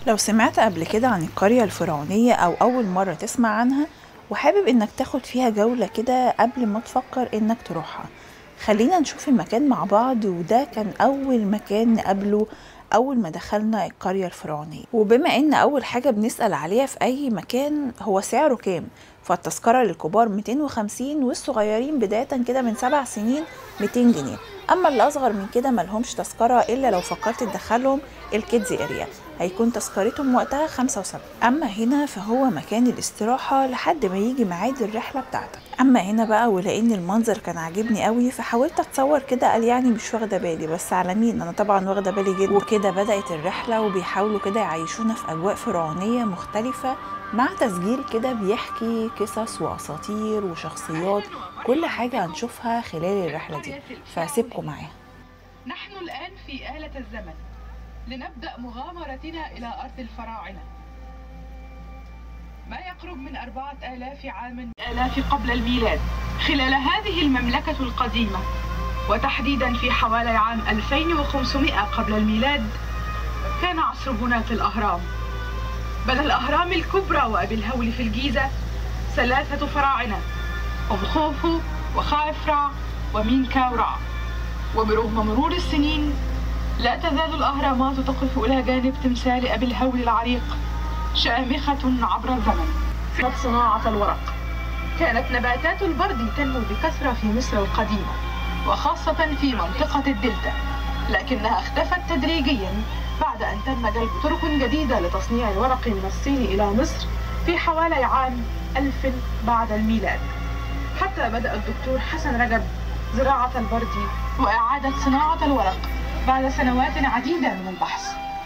لو سمعت قبل كده عن القرية الفرعونية أو أول مرة تسمع عنها وحابب إنك تاخد فيها جولة كده قبل ما تفكر إنك تروحها، خلينا نشوف المكان مع بعض. وده كان أول مكان نقابله أول ما دخلنا القرية الفرعونية. وبما إن أول حاجة بنسأل عليها في أي مكان هو سعره كام، فالتذكرة للكبار 250 والصغيرين بداية كده من 7 سنين 200 جنيه. أما اللي أصغر من كده ملهمش تذكرة إلا لو فكرت تدخلهم الكيدز اريا، هيكون تذكرتهم وقتها 75. أما هنا فهو مكان الاستراحة لحد ما يجي ميعاد الرحلة بتاعتك. أما هنا بقى ولأن المنظر كان عاجبني قوي فحاولت أتصور كده، قال يعني مش واخدة بالي، بس على مين، أنا طبعا واخدة بالي جدا. وكده بدأت الرحلة وبيحاولوا كده يعيشونا في أجواء فرعونية مختلفة مع تسجيل كده بيحكي قصص وأساطير وشخصيات، كل حاجة هنشوفها خلال الرحلة دي، فسيبكم معاها. نحن الآن في آلة الزمن لنبدأ مغامرتنا إلى أرض الفراعنة. ما يقرب من 4000 عام من آلاف قبل الميلاد. خلال هذه المملكة القديمة وتحديدا في حوالي عام 2500 قبل الميلاد كان عصر بناة الأهرام. بنى الأهرام الكبرى وأبي الهول في الجيزة 3 فراعنة، أم خوفو وخافرع ومينكاورع. وبرغم مرور السنين لا تزال الأهرامات تقف إلى جانب تمثال أبي الهول العريق شامخة عبر الزمن. صناعة الورق كانت نباتات البرد تنمو بكثرة في مصر القديمة وخاصة في منطقة الدلتا، لكنها اختفت تدريجيا بعد أن تم جلب طرق جديدة لتصنيع الورق من الصين إلى مصر في حوالي عام 1000 بعد الميلاد، حتى بدأ الدكتور حسن رجب زراعة البرد وإعادة صناعة الورق بعد سنوات عديدة من البحث.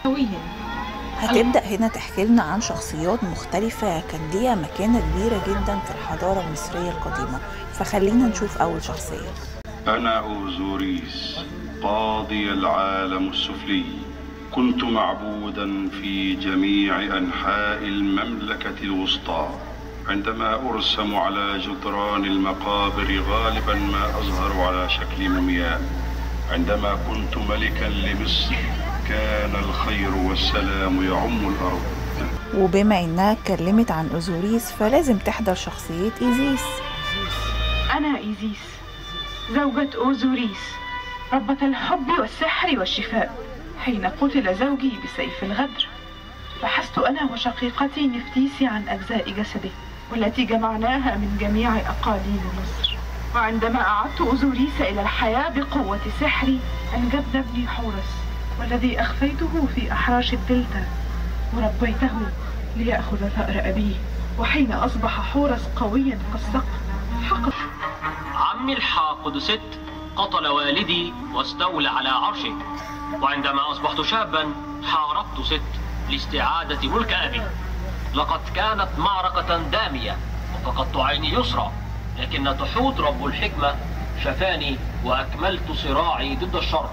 هتبدأ هنا تحكي لنا عن شخصيات مختلفة كان ليها مكانة كبيرة جدا في الحضارة المصرية القديمة، فخلينا نشوف أول شخصية. أنا أوزوريس قاضي العالم السفلي، كنت معبودا في جميع أنحاء المملكة الوسطى. عندما أرسم على جدران المقابر غالبا ما أظهر على شكل مومياء. عندما كنت ملكا لمصر كان الخير والسلام يعم الأرض. وبما إنها اتكلمت عن أوزوريس فلازم تحضر شخصية إيزيس. أنا إيزيس زوجة أوزوريس ربة الحب والسحر والشفاء. حين قتل زوجي بسيف الغدر بحثت أنا وشقيقتي نفتيسي عن أجزاء جسده والتي جمعناها من جميع أقاليم مصر. وعندما أعدت أوزوريس إلى الحياة بقوة سحري أنجبنا ابني حورس، والذي أخفيته في أحراش الدلتا وربيته ليأخذ ثأر أبيه. وحين أصبح حورس قويا كالصقر حقق عمي الحاقد ست قتل والدي واستولى على عرشه. وعندما أصبحت شابا حاربت ست لاستعادة ملك أبي. لقد كانت معركة دامية وفقدت عيني يسرى، لكن تحوت رب الحكمة شفاني وأكملت صراعي ضد الشر.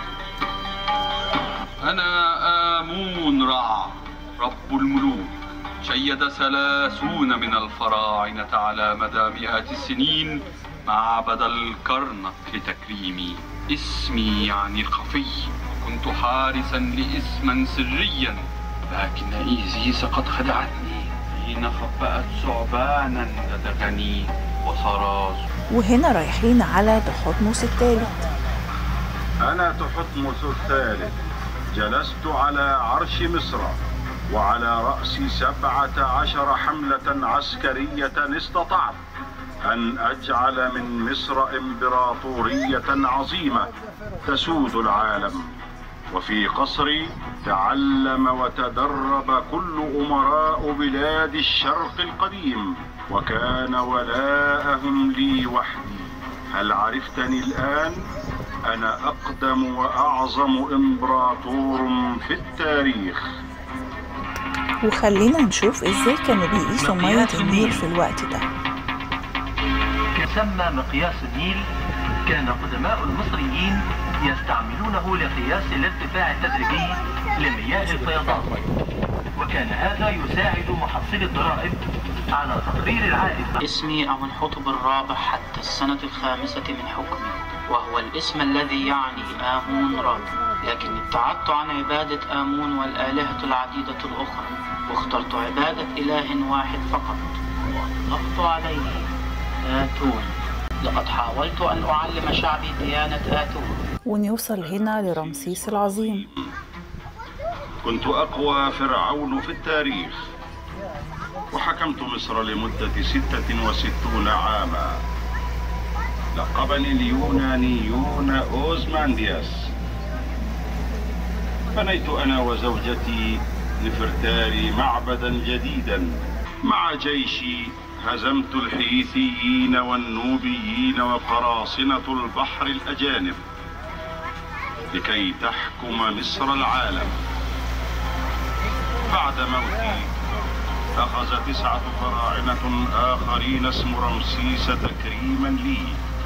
أنا آمون رع رب الملوك، شيد 30 من الفراعنة على مدى مئات السنين معبد الكرنك لتكريمي. اسمي يعني الخفي، كنت حارسا لاسما سريا، لكن إيزيس قد خدعتني حين خبأت ثعبانا لدغني وصراص. وهنا رايحين على تحتمس الثالث. أنا تحتمس الثالث، جلست على عرش مصر وعلى رأسي 17 حملة عسكرية استطعت أن أجعل من مصر إمبراطورية عظيمة تسود العالم. وفي قصري تعلم وتدرب كل أمراء بلاد الشرق القديم، وكان ولاءهم لي وحدي. هل عرفتني الآن؟ أنا أقدم وأعظم إمبراطور في التاريخ. وخلينا نشوف إزاي كانوا بيقيسوا مية النيل في الوقت ده. يسمى مقياس النيل. كان قدماء المصريين يستعملونه لقياس الارتفاع التدريجي لمياه الفيضان، وكان هذا يساعد محصلي الضرائب على تقرير العائد. اسمي أمنحتب الرابع حتى السنة 5 من حكمي، وهو الاسم الذي يعني آمون رابع. لكني ابتعدت عن عبادة آمون والآلهة العديدة الأخرى، واخترت عبادة إله واحد فقط وأطلقت عليه آتون. لقد حاولت أن أعلم شعبي ديانة آتون. ونوصل هنا لرمسيس العظيم. كنت أقوى فرعون في التاريخ، وحكمت مصر لمدة 66 عاما. لقبني اليونانيون أوزماندياس. بنيت أنا وزوجتي نفرتاري معبدا جديدا. مع جيشي هزمت الحيثيين والنوبيين وقراصنة البحر الأجانب لكي تحكم مصر العالم. بعد موتي أخذ 9 فراعنة آخرين اسم رمسيس تكريما لي،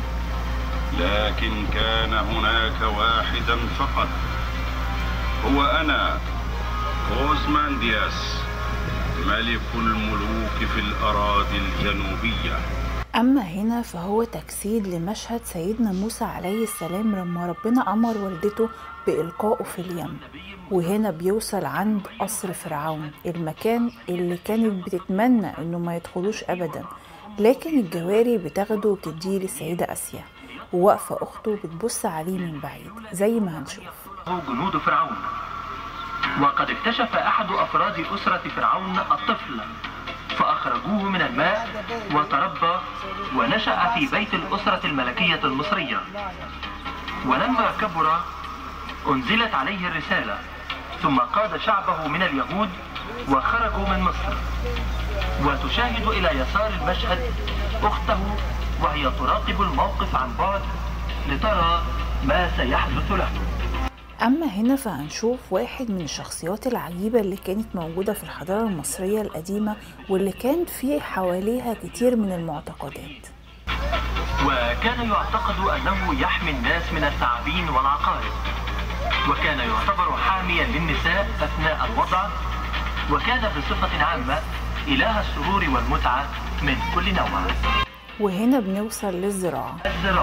لكن كان هناك واحدا فقط، هو أنا أوزماندياس، ملك الملوك في الأراضي الجنوبية. أما هنا فهو تجسيد لمشهد سيدنا موسى عليه السلام لما ربنا أمر والدته بإلقائه في اليم، وهنا بيوصل عند قصر فرعون، المكان اللي كانت بتتمنى إنه ما يدخلوش أبدا، لكن الجواري بتاخده وبتديه للسيدة آسيا، وواقفة أخته بتبص عليه من بعيد زي ما هنشوف. جنود فرعون، وقد اكتشف أحد أفراد أسرة فرعون الطفل فأخرجوه من الماء وتربى ونشأ في بيت الأسرة الملكية المصرية. ولما كبر أنزلت عليه الرسالة، ثم قاد شعبه من اليهود وخرجوا من مصر. وتشاهد إلى يسار المشهد أخته وهي تراقب الموقف عن بعد لترى ما سيحدث له. أما هنا فهنشوف واحد من الشخصيات العجيبة اللي كانت موجودة في الحضارة المصرية القديمة، واللي كان فيه حواليها كتير من المعتقدات. وكان يعتقد أنه يحمي الناس من الثعابين والعقارب، وكان يعتبر حاميا للنساء أثناء الوضع، وكان بصفة عامة إله السرور والمتعة من كل نوع. وهنا بنوصل للزراعة.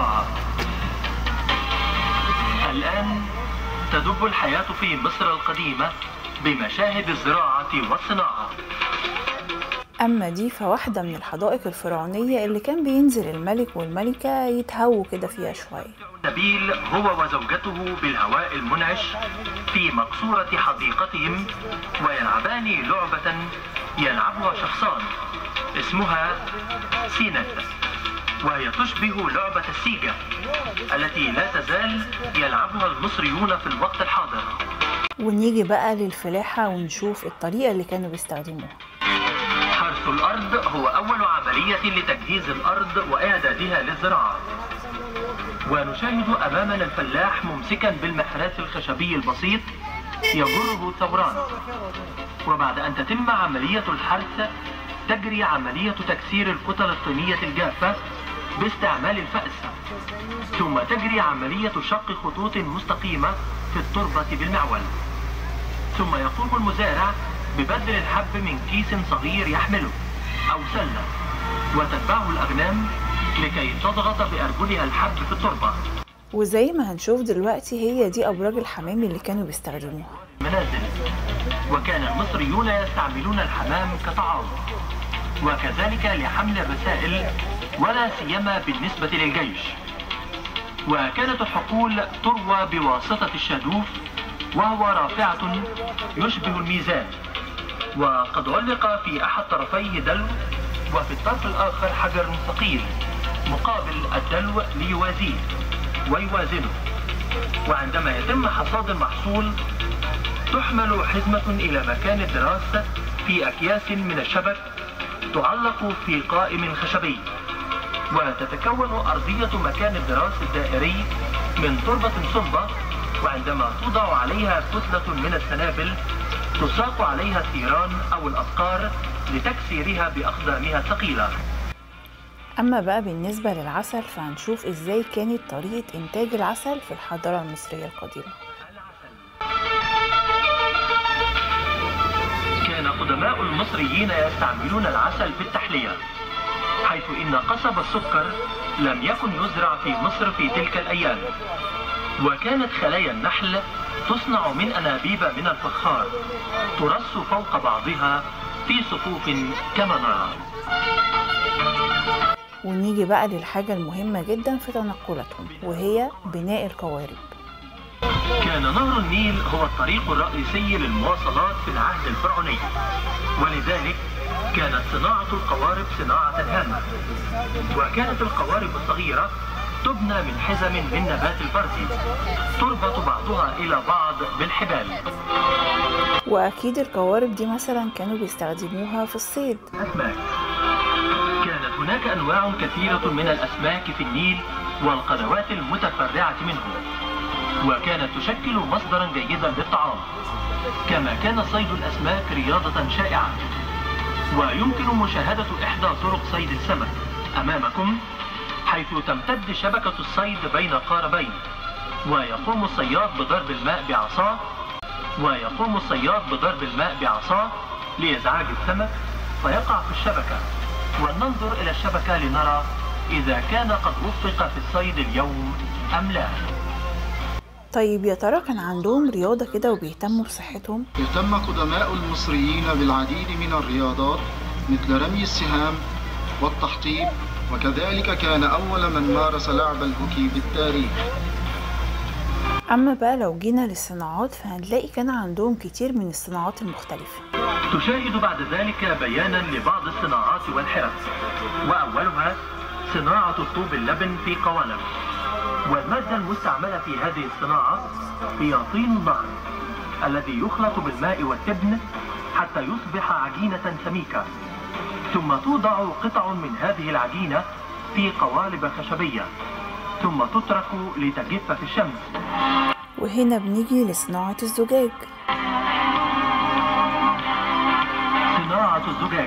الآن تدب الحياة في مصر القديمة بمشاهد الزراعة والصناعة. أما دي فواحدة من الحدائق الفرعونية اللي كان بينزل الملك والملكة يتهووا كده فيها شوية. نبيل هو وزوجته بالهواء المنعش في مقصورة حديقتهم، ويلعبان لعبة يلعبها شخصان اسمها سينت، وهي تشبه لعبة السيجا التي لا تزال يلعبها المصريون في الوقت الحاضر. ونيجي بقى للفلاحة ونشوف الطريقة اللي كانوا بيستخدموها. حرث الأرض هو أول عملية لتجهيز الأرض وإعدادها للزراعة. ونشاهد أمامنا الفلاح ممسكا بالمحراث الخشبي البسيط يجره ثوران. وبعد أن تتم عملية الحرث تجري عملية تكسير الكتل الطينية الجافة باستعمال الفأس، ثم تجري عملية شق خطوط مستقيمة في التربة بالمعول، ثم يقوم المزارع ببذل الحب من كيس صغير يحمله أو سلة، وتتبعه الأغنام لكي تضغط بأرجلها الحب في التربة. وزي ما هنشوف دلوقتي هي دي أبراج الحمام اللي كانوا بيستخدموها. منازل، وكان المصريون يستعملون الحمام كطعام، وكذلك لحمل الرسائل ولا سيما بالنسبة للجيش. وكانت الحقول تروى بواسطة الشادوف وهو رافعة يشبه الميزان، وقد علق في أحد طرفيه دلو، وفي الطرف الآخر حجر ثقيل مقابل الدلو ليوازيه ويوازنه. وعندما يتم حصاد المحصول تحمل حزمة إلى مكان الدراسة في أكياس من الشبك تعلق في قائم خشبي، وتتكون أرضية مكان الدراس الدائري من تربة صلبة، وعندما توضع عليها كتلة من السنابل تساق عليها الثيران أو الأبقار لتكسيرها بأقدامها الثقيلة. أما بقى بالنسبة للعسل فهنشوف إزاي كانت طريقة إنتاج العسل في الحضارة المصرية القديمة. كان قدماء المصريين يستعملون العسل في التحلية، حيث إن قصب السكر لم يكن يزرع في مصر في تلك الأيام، وكانت خلايا النحل تصنع من أنابيب من الفخار ترص فوق بعضها في صفوف كما نرى. ونيجي بقى للحاجة المهمة جدا في تنقلاتهم، وهي بناء القوارب. كان نهر النيل هو الطريق الرئيسي للمواصلات في العهد الفرعوني، ولذلك كانت صناعة القوارب صناعة هامة. وكانت القوارب الصغيرة تبنى من حزم من نبات البردي تربط بعضها إلى بعض بالحبال. وأكيد القوارب دي مثلا كانوا بيستخدموها في الصيد. أسماك. كانت هناك أنواع كثيرة من الأسماك في النيل والقنوات المتفرعة منه، وكانت تشكل مصدرا جيدا للطعام. كما كان صيد الأسماك رياضة شائعة. ويمكن مشاهدة إحدى طرق صيد السمك أمامكم، حيث تمتد شبكة الصيد بين قاربين، ويقوم الصياد بضرب الماء بعصاه لإزعاج السمك فيقع في الشبكة، ولننظر إلى الشبكة لنرى إذا كان قد وفق في الصيد اليوم أم لا. طيب يا ترى كان عندهم رياضة كده وبيهتموا بصحتهم؟ اهتم قدماء المصريين بالعديد من الرياضات مثل رمي السهام والتحطيب، وكذلك كان أول من مارس لعب الهوكي بالتاريخ. أما بقى لو جينا للصناعات فهنلاقي كان عندهم كتير من الصناعات المختلفة. تشاهد بعد ذلك بيانا لبعض الصناعات والحرف، وأولها صناعة الطوب اللبن في قوالب. والمادة المستعملة في هذه الصناعة هي طين النهر الذي يخلط بالماء والتبن حتى يصبح عجينة سميكة، ثم توضع قطع من هذه العجينة في قوالب خشبية ثم تترك لتجف في الشمس. وهنا بنيجي لصناعة الزجاج. صناعة الزجاج.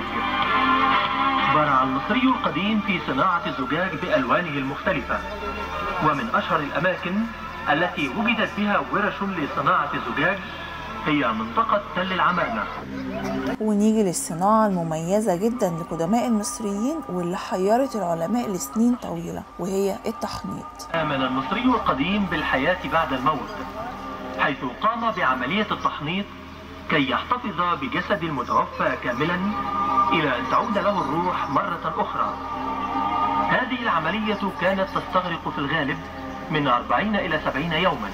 برع المصري القديم في صناعة الزجاج بألوانه المختلفة، ومن أشهر الأماكن التي وجدت بها ورش لصناعة الزجاج هي منطقة تل العمارنة. ونيجي للصناعة المميزة جدا لقدماء المصريين واللي حيرت العلماء لسنين طويلة، وهي التحنيط. آمن المصري القديم بالحياة بعد الموت، حيث قام بعملية التحنيط كي يحتفظ بجسد المتوفى كاملا إلى أن تعود له الروح مرة أخرى. هذه العملية كانت تستغرق في الغالب من 40 إلى 70 يوما.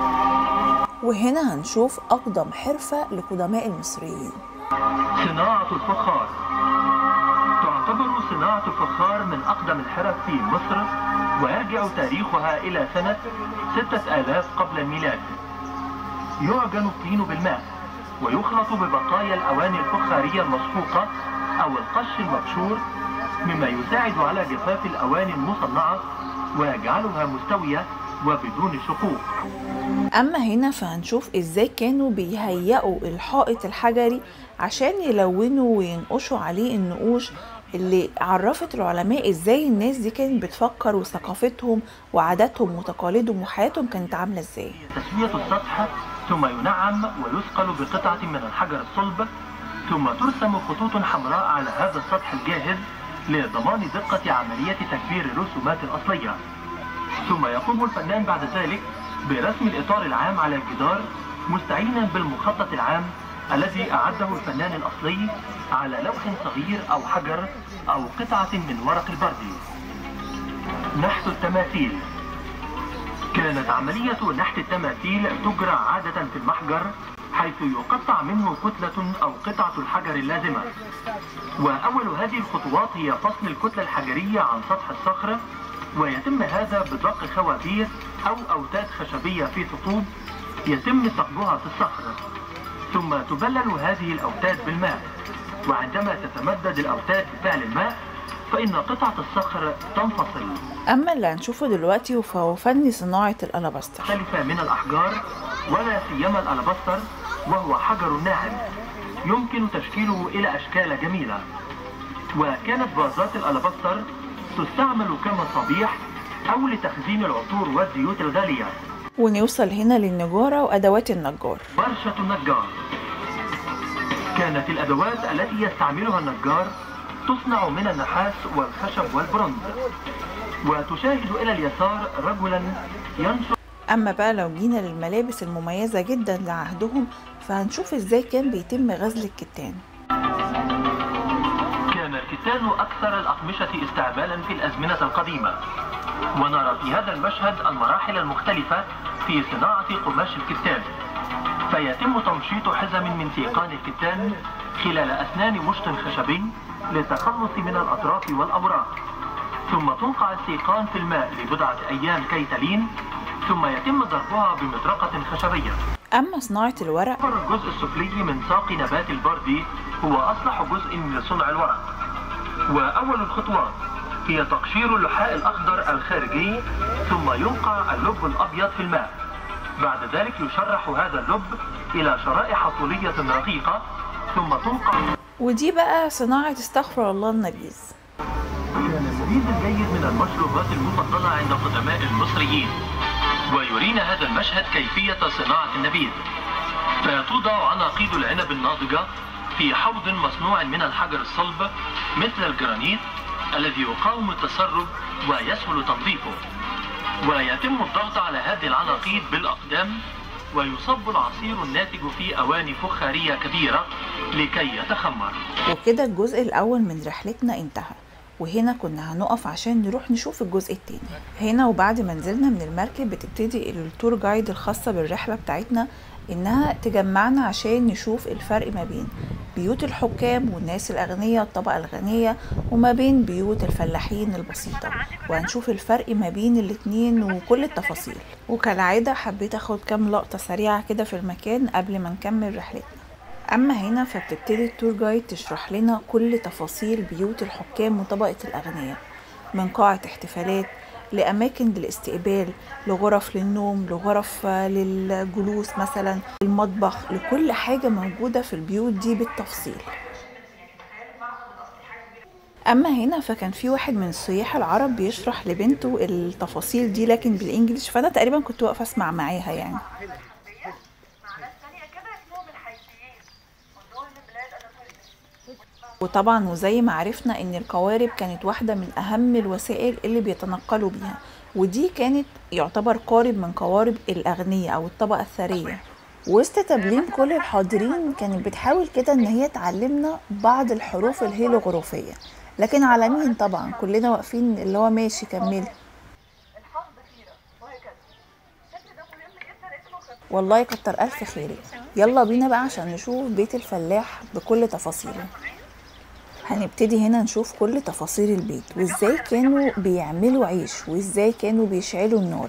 وهنا هنشوف أقدم حرفة لقدماء المصريين، صناعة الفخار. تعتبر صناعة الفخار من أقدم الحرف في مصر، ويرجع تاريخها إلى سنة 6000 قبل الميلاد. يعجن الطين بالماء ويخلط ببقايا الأواني الفخارية المسحوقة أو القش المبشور، مما يساعد على جفاف الأواني المصنعة ويجعلها مستوية وبدون شقوق. أما هنا فهنشوف إزاي كانوا بيهيئوا الحائط الحجري عشان يلونوا وينقشوا عليه النقوش اللي عرفت العلماء إزاي الناس دي كانت بتفكر وثقافتهم وعاداتهم وتقاليدهم وحياتهم كانت عاملة إزاي. تسوية السطح ثم ينعم ويثقل بقطعة من الحجر الصلب، ثم ترسم خطوط حمراء على هذا السطح الجاهز لضمان دقة عملية تكبير الرسومات الأصلية. ثم يقوم الفنان بعد ذلك برسم الإطار العام على الجدار مستعينا بالمخطط العام الذي أعده الفنان الأصلي على لوح صغير أو حجر أو قطعة من ورق البردي. نحت التماثيل. كانت عملية نحت التماثيل تجرى عادة في المحجر، حيث يقطع منه كتلة أو قطعة الحجر اللازمة. وأول هذه الخطوات هي فصل الكتلة الحجرية عن سطح الصخرة، ويتم هذا بدق خوابير أو أوتاد خشبية في ثقوب يتم ثقبها في الصخر، ثم تبلل هذه الأوتاد بالماء. وعندما تتمدد الأوتاد بفعل الماء فإن قطعة الصخر تنفصل. أما اللي هنشوفه دلوقتي فهو فن صناعة الألاباستر. مختلفة من الأحجار ولا سيما الألاباستر، وهو حجر ناعم يمكن تشكيله إلى أشكال جميلة. وكانت فازات الألاباستر تستعمل كمصابيح أو لتخزين العطور والزيوت الغالية. ونوصل هنا للنجارة وأدوات النجار. ورشة النجار. كانت الأدوات التي يستعملها النجار تصنع من النحاس والخشب والبرونز. وتشاهد إلى اليسار رجلا ينشر. اما بقى لو جينا للملابس المميزة جدا لعهدهم، فهنشوف ازاي كان بيتم غزل الكتان. كان الكتان أكثر الأقمشة استعمالا في الأزمنة القديمة، ونرى في هذا المشهد المراحل المختلفة في صناعة قماش الكتان. فيتم تمشيط حزم من سيقان الكتان خلال أسنان مشط خشبي للتخلص من الأطراف والأوراق، ثم تنقع السيقان في الماء لبضعة أيام كي تلين، ثم يتم ضربها بمطرقة خشبية. أما صناعة الورق، الجزء السفلي من ساق نبات البردي هو أصلح جزء لصنع الورق، وأول الخطوات هي تقشير اللحاء الأخضر الخارجي، ثم ينقع اللب الأبيض في الماء. بعد ذلك يشرح هذا اللب إلى شرائح طولية رقيقة، ثم تنقع. ودي بقى صناعة استغفر الله النبيذ. كان النبيذ الجيد من المشروبات المفضلة عند قدماء المصريين، ويرينا هذا المشهد كيفية صناعة النبيذ. فتوضع عناقيد العنب الناضجة في حوض مصنوع من الحجر الصلب مثل الجرانيت الذي يقاوم التسرب ويسهل تنظيفه، ويتم الضغط على هذه العناقيد بالأقدام، ويصب العصير الناتج في أواني فخارية كبيرة لكي يتخمر. وكده الجزء الأول من رحلتنا انتهى، وهنا كنا هنقف عشان نروح نشوف الجزء التاني. هنا وبعد ما نزلنا من المركب بتبتدي التور جايد الخاصة بالرحلة بتاعتنا إنها تجمعنا عشان نشوف الفرق ما بين بيوت الحكام والناس الأغنياء الطبقة الغنية وما بين بيوت الفلاحين البسيطة، وهنشوف الفرق ما بين الاتنين وكل التفاصيل. وكالعادة حبيت أخد كام لقطة سريعة كده في المكان قبل ما نكمل رحلتنا. أما هنا فبتبتدي التور جايد تشرح لنا كل تفاصيل بيوت الحكام وطبقة الأغنياء، من قاعة احتفالات لأماكن للاستقبال لغرف للنوم لغرف للجلوس مثلا المطبخ، لكل حاجة موجودة في البيوت دي بالتفصيل. أما هنا فكان في واحد من السياح العرب بيشرح لبنته التفاصيل دي لكن بالإنجليش، فأنا تقريبا كنت واقفة أسمع معاها يعني. وطبعا وزي ما عرفنا ان القوارب كانت واحدة من اهم الوسائل اللي بيتنقلوا بيها، ودي كانت يعتبر قارب من قوارب الاغنياء او الطبقة الثرية. وسط تبليم كل الحاضرين كانت بتحاول كده ان هي تعلمنا بعض الحروف الهيروغليفية، لكن على مين طبعا، كلنا واقفين اللي هو ماشي كملي. والله كتر الف خيرك. يلا بينا بقى عشان نشوف بيت الفلاح بكل تفاصيله. هنبتدي هنا نشوف كل تفاصيل البيت وازاي كانوا بيعملوا عيش وازاي كانوا بيشعلوا النار.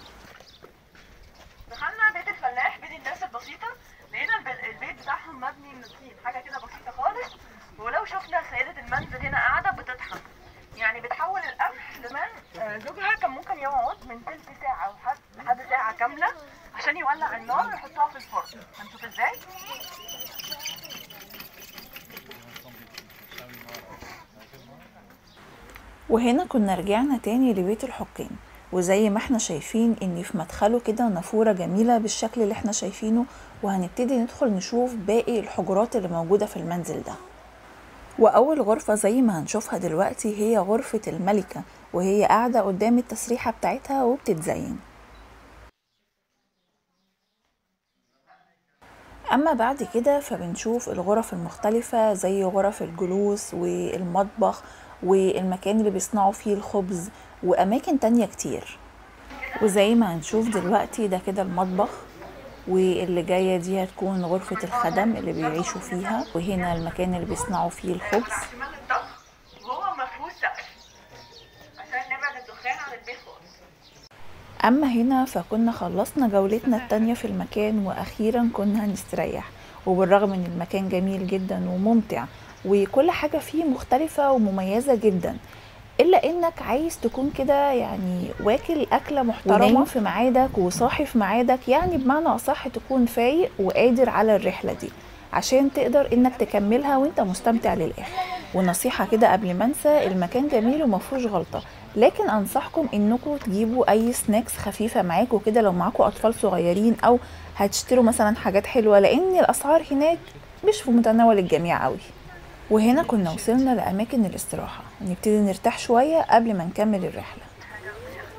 دخلنا بيت الفلاح، بيت الناس البسيطة، لقينا البيت بتاعهم مبني من الطين، حاجة كده بسيطة خالص. ولو شفنا سيدة المنزل هنا قاعدة بتطحن، يعني بتحول القمح زمان زوجها كان ممكن يقعد من تلت ساعة لحد ساعة كاملة عشان يولع النار ويحطها في الفرن. هنشوف ازاي. وهنا كنا رجعنا تاني لبيت الحكام، وزي ما احنا شايفين ان في مدخله كده نافورة جميلة بالشكل اللي احنا شايفينه، وهنبتدي ندخل نشوف باقي الحجرات اللي موجودة في المنزل ده. واول غرفة زي ما هنشوفها دلوقتي هي غرفة الملكة، وهي قاعدة قدام التسريحة بتاعتها وبتتزين. اما بعد كده فبنشوف الغرف المختلفة زي غرف الجلوس والمطبخ والمكان اللي بيصنعوا فيه الخبز واماكن تانية كتير. وزي ما هنشوف دلوقتي ده كده المطبخ، واللي جاية دي هتكون غرفة الخدم اللي بيعيشوا فيها، وهنا المكان اللي بيصنعوا فيه الخبز. وهو مفهوش سقف عشان نبعد الدخان عن البيت خالص. اما هنا فكنا خلصنا جولتنا التانية في المكان واخيرا كنا هنستريح، وبالرغم ان المكان جميل جدا وممتع وكل حاجة فيه مختلفة ومميزة جدا، إلا إنك عايز تكون كده يعني واكل أكلة محترمة ونايم في ميعادك وصاحي في ميعادك، يعني بمعنى أصح تكون فايق وقادر على الرحلة دي عشان تقدر إنك تكملها وإنت مستمتع للآخر. ونصيحة كده قبل ما أنسى، المكان جميل ومفهوش غلطة، لكن أنصحكم إنكم تجيبوا أي سناكس خفيفة معاكم كده لو معاكم أطفال صغيرين أو هتشتروا مثلا حاجات حلوة، لأن الأسعار هناك مش في متناول الجميع قوي. وهنا كنا وصلنا لأماكن الاستراحة، نبتدي نرتاح شوية قبل ما نكمل الرحلة.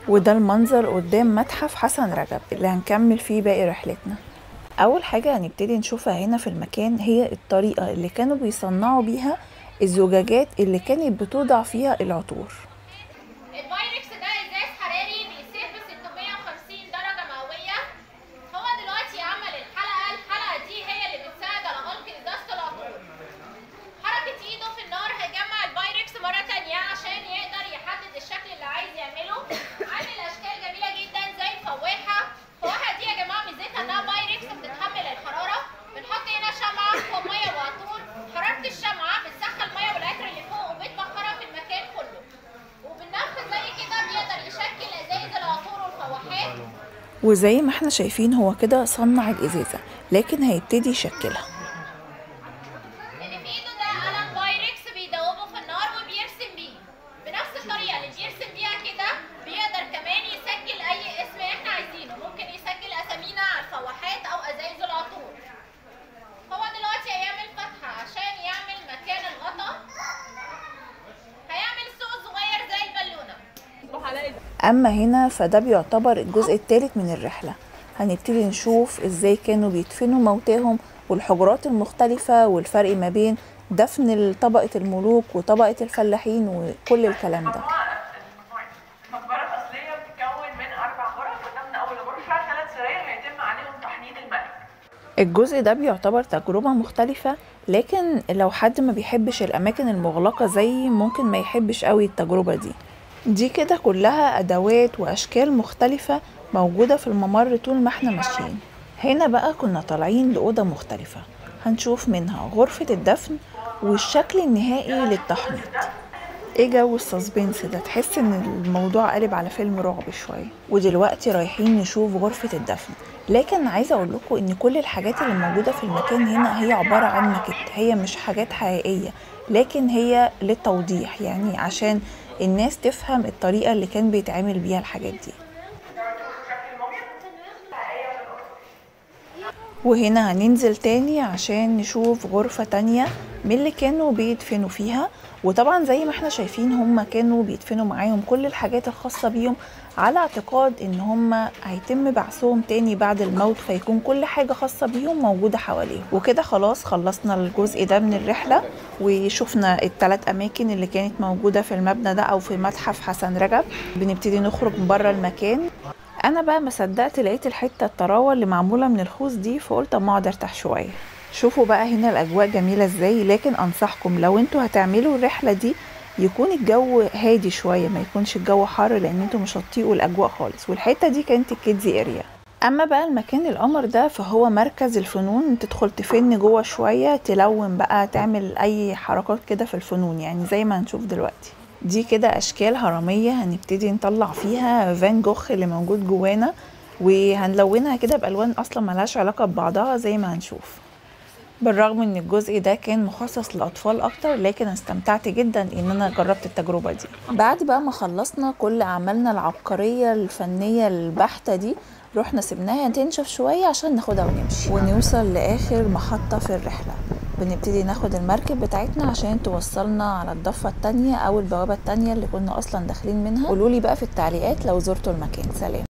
وده المنظر قدام متحف حسن رجب اللي هنكمل فيه باقي رحلتنا. اول حاجة هنبتدي نشوفها هنا في المكان هي الطريقة اللي كانوا بيصنعوا بيها الزجاجات اللي كانت بتوضع فيها العطور. البايركس ده ازاز حراري بيسيح ب 650 درجة مئوية. هو دلوقتي عمل الحلقة دي هي اللي بتساعد على غلق ازازة العطور. حركة ايده في النار هيجمع البايركس مرة تانية عشان يقدر يحدد الشكل اللي عايز يعمله. عامل اشكال جميلة جدا زي الفواحة. الفواحة دي يا جماعة ميزتها انها بايركس بتتحمل الحرارة. بنحط هنا شمعة فوق مية وعطور. حرارة الشمعة بتسخن المية والعطر اللي فوق وبتبخرها في المكان كله. وبالنفخ زي كده بيقدر يشكل ازايز العطور والفواحات. وزي ما احنا شايفين هو كده صنع الازازة، لكن هيبتدي يشكلها. اللي في ايده ده قلم بايركس بيدوبه في النار وبيرسم بيه. بنفس الطريقة اللي بيرسم بيها كده بيقدر كمان يسجل اي اسم احنا عايزينه. ممكن يسجل اسامينا على الفواحات او ازايز العطور. هو دلوقتي هيعمل فتحة عشان يعمل مكان الغطا. هيعمل سوق صغير زي البالونة. اما هنا فده بيعتبر الجزء الثالث من الرحلة. هنبتدي نشوف ازاي كانوا بيدفنوا موتاهم والحجرات المختلفة والفرق ما بين دفن طبقة الملوك وطبقة الفلاحين وكل الكلام ده. المقبرة الأصلية بتتكون من 4 غرف، وضمن أول غرفة 3 سراير هيتم عليهم تحنيط الملك. الجزء ده بيعتبر تجربة مختلفة، لكن لو حد ما بيحبش الأماكن المغلقة زي ممكن ما يحبش قوي التجربة دي كده كلها أدوات وأشكال مختلفة موجودة في الممر طول ما احنا ماشيين. هنا بقى كنا طالعين لأوضة مختلفة هنشوف منها غرفة الدفن والشكل النهائي للتحنيط. ايه جو السسبنس ده، تحس ان الموضوع قلب على فيلم رعب شوية. ودلوقتي رايحين نشوف غرفة الدفن، لكن عايزة اقول لكم ان كل الحاجات اللي موجودة في المكان هنا هي عبارة عن ماكيت، هي مش حاجات حقيقية، لكن هي للتوضيح يعني عشان الناس تفهم الطريقة اللي كان بيتعمل بيها الحاجات دي. وهنا هننزل تاني عشان نشوف غرفة تانية من اللي كانوا بيدفنوا فيها. وطبعا زي ما احنا شايفين هم كانوا بيدفنوا معاهم كل الحاجات الخاصة بيهم على اعتقاد ان هم هيتم بعثهم تاني بعد الموت، فيكون كل حاجة خاصة بيهم موجودة حواليهم. وكده خلاص خلصنا الجزء ده من الرحلة وشوفنا ال3 اماكن اللي كانت موجودة في المبنى ده او في متحف حسن رجب. بنبتدي نخرج من بره المكان. انا بقى ما صدقت لقيت الحته الطراوه اللي معموله من الخوص دي، فقلت اما اقعد ارتاح شويه. شوفوا بقى هنا الاجواء جميله ازاي، لكن انصحكم لو انتوا هتعملوا الرحله دي يكون الجو هادي شويه، ما يكونش الجو حر لان انتوا مش هتطيقوا الاجواء خالص. والحته دي كانت الكيدزي اريا. اما بقى المكان القمر ده فهو مركز الفنون، تدخل تفن جوه شويه، تلون بقى، تعمل اي حركات كده في الفنون يعني زي ما هنشوف دلوقتي. دي كده اشكال هرميه هنبتدي نطلع فيها فان جوخ اللي موجود جوانا، وهنلونها كده بالوان اصلا ملهاش علاقه ببعضها زي ما هنشوف. بالرغم ان الجزء ده كان مخصص للاطفال اكتر، لكن استمتعت جدا ان انا جربت التجربه دي. بعد بقى ما خلصنا كل اعمالنا العبقريه الفنيه البحته دي، رحنا سيبناها تنشف شويه عشان ناخدها ونمشي ونوصل لاخر محطه في الرحله. بنبتدي ناخد المركب بتاعتنا عشان توصلنا على الضفة التانية او البوابة التانية اللي كنا اصلا داخلين منها. قولولي بقى في التعليقات لو زرتوا المكان. سلام.